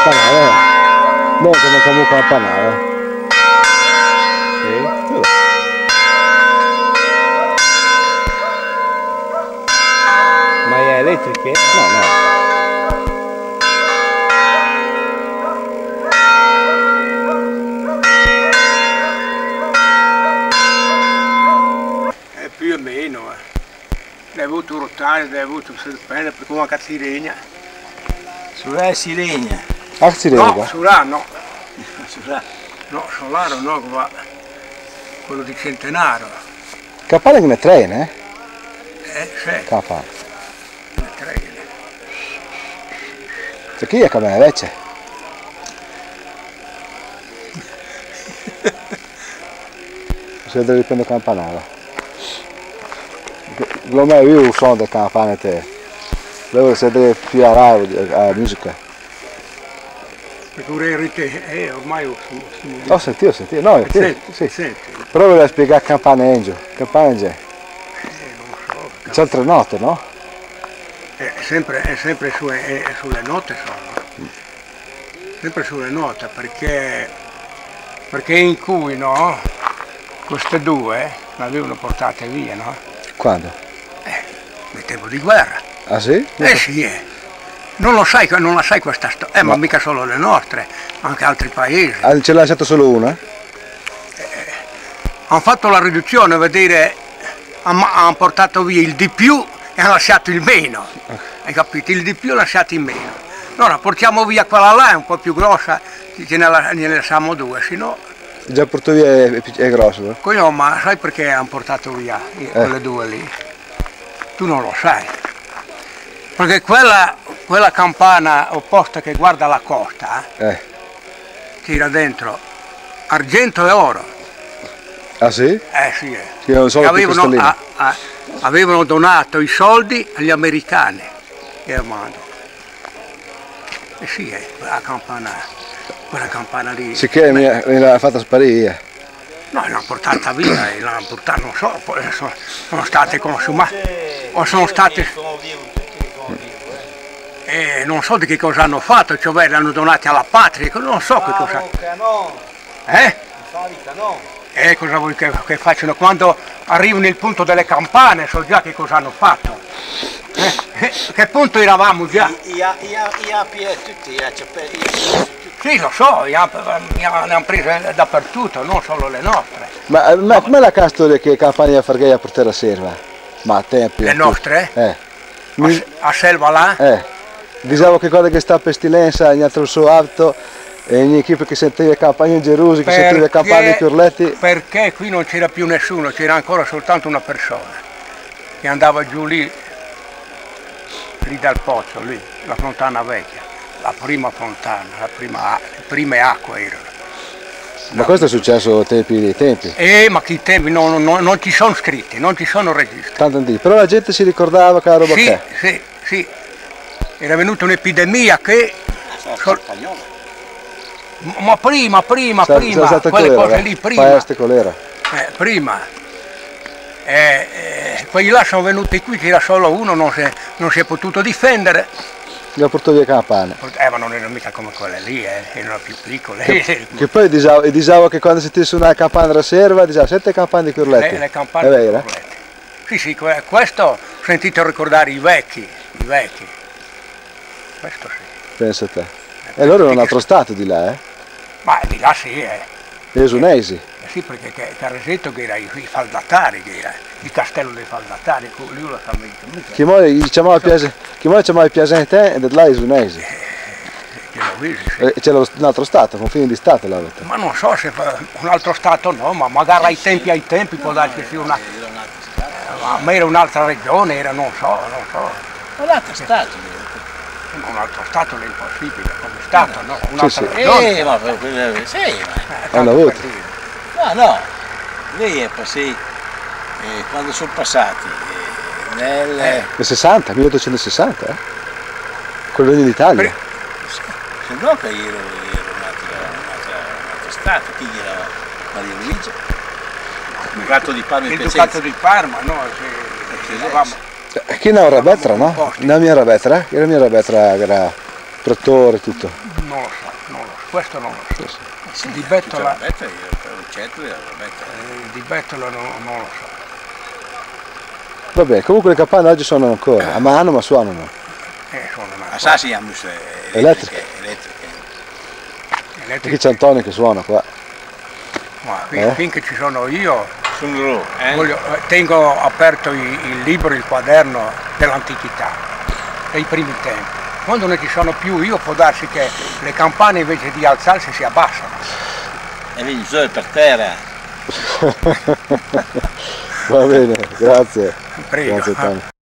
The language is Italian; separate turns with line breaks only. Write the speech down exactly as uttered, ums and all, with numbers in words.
campanale. Non che non cambia campanale. Sì.
Ma è elettriche?
No, no.
Più o meno, eh. Hai avuto un rotaio, hai avuto un serpente, per come una sirena.
Sulla sirena?
Ah, sirena?
No, sulla no.
Sulla?
No, solare no, qua. Quello di Centenaro.
Campane che ne trena, eh?
Eh, sì.
Campane.
Ne trena.
C'è chi è che me ne invece? Se devi prendere campanale. Non ho mai visto il suono delle campane te. Devo sedere più a radio, a musica.
Perché vorrei te, eh, ormai ho sentito.
Ho sentito, ho sentito. No,
Senti,
senti, sì.
senti.
Però volevo spiegare campane angel. Campane angel.
Eh, non so.
C'è altre note, no?
È sempre, è sempre su, è, è sulle note sono. Sempre sulle note, perché, perché in cui, no? Queste due l'avevano portate via, no?
Quando?
Eh, nel tempo di guerra.
Ah sì?
Eh sì, eh. Non lo sai, non la sai questa storia, eh, ma
no.
Mica solo le nostre, anche altri paesi.
Ah, ce l'ha lasciato solo una?
Eh, hanno fatto la riduzione, vuol dire, hanno portato via il di più e hanno lasciato il meno. Hai capito? Il di più e lasciato il meno. Allora portiamo via quella là, è un po' più grossa, ce ne, ne lasciamo due, se no.
Già portato via è, è grosso, no?
Coglione, ma sai perché hanno portato via eh. quelle due lì? Tu non lo sai. Perché quella, quella campana opposta che guarda la costa
eh.
tira dentro argento e oro.
Ah sì?
Eh sì. Eh.
Sì, non so
avevano, a, a, avevano donato i soldi agli americani e Armando. Eh sì, eh, la campana. Quella campana lì.
Sì che me l'ha fatta sparire.
No, l'hanno portata via, l'hanno portata, non so, sono, sono state consumate. O sono state. E non so di che cosa hanno fatto, cioè le hanno donate alla patria, non so che cosa. Eh? E cosa vuoi che, che facciano? Quando arrivano il punto delle campane, so già che cosa hanno fatto. Eh? Eh? Che punto eravamo già? Sì, lo so, ne hanno prese dappertutto, non solo le nostre.
Ma, ma com'è la storia che campagna Farghei a portare a serva? Ma a tempi.
Le nostre?
Eh.
Mi... A, a selva là?
Eh. Dicevo che cosa che sta pestilenza, in altro suo abito, e in equipe che sentiva campagna in Gerusi, che sentiva campagna in Chiurletti.
Perché qui non c'era più nessuno, c'era ancora soltanto una persona che andava giù lì, lì dal pozzo, lì, la fontana vecchia. La prima fontana, la prima, le prime acque erano.
Ma questo è successo ai tempi dei tempi?
Eh, ma che tempi, non, non, non ci sono scritti, non ci sono registri.
Tanto di, però la gente si ricordava che la roba
sì,
che?
Sì, sì, era venuta un'epidemia che... Sol... Ma prima, prima,
Sa,
prima, quelle
colera,
cose
eh?
lì, prima.
Peste, colera.
Eh, prima. Eh, eh, quelli là sono venuti qui, c'era solo uno, non si, non si è potuto difendere.
La portò via campane.
Eh, ma non erano mica come quelle lì, eh, erano più piccole.
Che, che poi diceva, diceva che quando si tisse una campana da serva, diceva sette campane di Chiurletti.
Le, le campane di Chiurletti. Sì, sì, questo ho sentito ricordare i vecchi, i vecchi. Questo sì.
Pensa a te. E loro erano un altro stato di là, eh?
Ma di là sì, eh.
Gli esunesi.
Eh sì, perché Caresetto che era i, i faldatari, che era il castello dei faldatari, lui lo sa meglio.
Chi muore gli chiamava Piasente e là esunesi.
Sì.
C'era un altro stato, un fine di stato là.
Ma non so se un altro stato no, ma magari ai tempi ai tempi può darsi che sia una. Ma era un'altra regione, era non so, non so.
Un altro stato.
Un altro stato è impossibile, come stato, no? Un'altra
sì, sì.
regione.
Eh, ma sì,
ma.
Hanno avuto.
No, no, lei è passati, eh, quando sono passati, eh, nel...
Eh. Nel sessanta, milleottocentosessanta, eh? Con il Regno d'Italia.
Se no che ero, ero un altro, un altro stato, chi era Maria Luigia? Il Ducato di Parma in
Il Ducato di Parma, no?
Che,
chi ne era Rabetra, no? La mia Rabetra, era mia Rabetra, era prettore e tutto.
Non lo so, non lo so, questo non lo so.
Sì,
Di Bettola,
la Bettola, io certo la Bettola.
eh, di Bettola non, non lo so.
Vabbè, comunque le campane oggi suonano ancora, a mano ma suonano.
Eh, sono una
A Sassi abbiamo
Elettriche.
elettriche, elettriche.
E
elettriche.
qui c'è Antonio che suona qua.
Ma qui,
Eh?
finché ci sono io,
Sono loro, eh?
voglio- eh, tengo aperto il, il libro, il quaderno dell'antichità, dei primi tempi. Quando non ci sono più io può darsi che le campane invece di alzarsi si abbassano.
E vedi, sono per terra.
Va bene, grazie.
Prego.
Grazie Antonio.